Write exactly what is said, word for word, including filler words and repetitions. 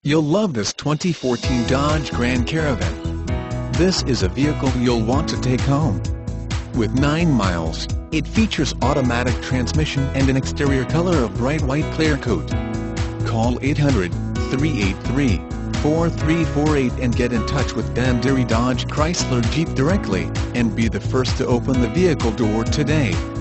You'll love this twenty fourteen Dodge Grand Caravan. This is a vehicle you'll want to take home. With nine miles, it features automatic transmission and an exterior color of bright white Clearcoat. Call eight hundred, three eight three, four three four eight and get in touch with Deery Dodge Chrysler Jeep directly, and be the first to open the vehicle door today.